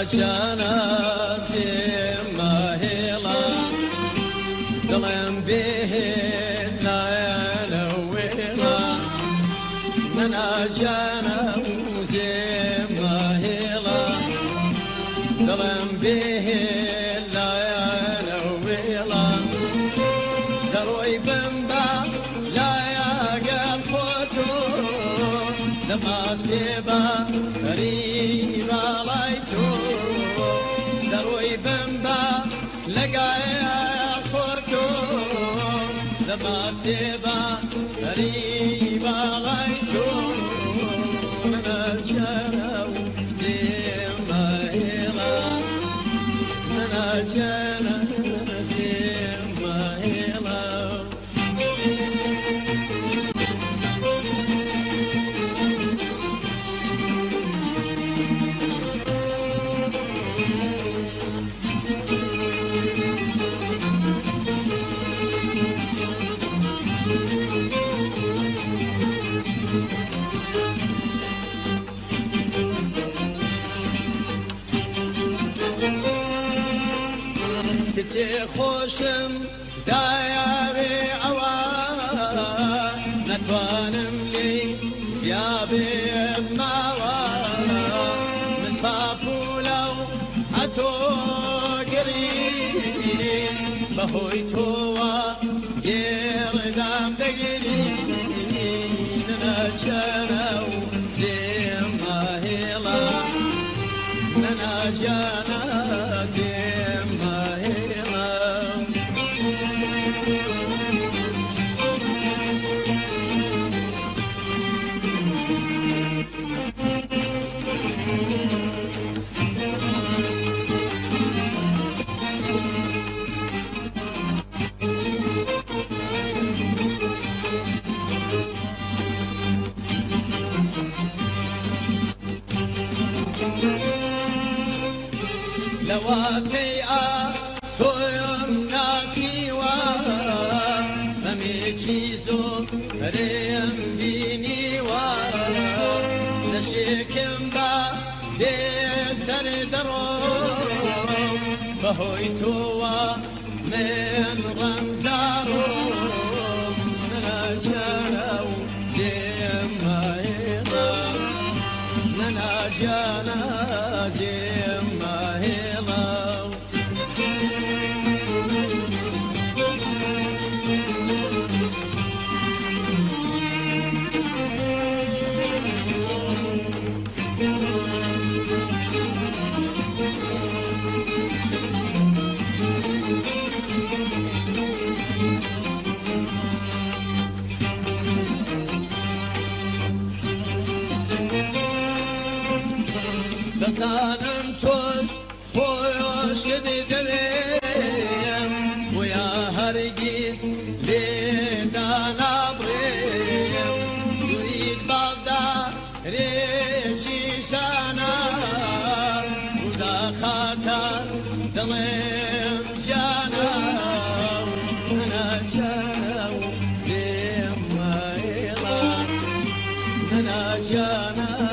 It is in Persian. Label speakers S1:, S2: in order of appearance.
S1: جنازي ما هلا دلم به لا يلويلا أنا جنازي ما هلا دلم به لا يلويلا دروي بنبا لا يقل فتو لما سيبا ريبا لايتو دروي بنبا لقايا خورتو لما سيبا ريبا لايتو من الجنو زي ما هلا من الجنو زي ما هلا كتي خوشم دايا بي عوا نتوانم لي زيابي بماوا من بابولو هتو قريب بهوي توا يردام دقري ننجانو زي ما هلا ننجانا زي ما هلا لواتي تويم ناسي وا مميتشيزو ريم بيني وا نشيكم با بسر درو بهويتوا من غنزارو من الجنو زي ما هلا من الجنو زي ما هلا بسالم توش خوش دلیم ويا هرگیز لیدانا بریم يريد بغداد ريشي شانا ودا خاطر دلم جانا انا جانا زي ما يلا انا جانا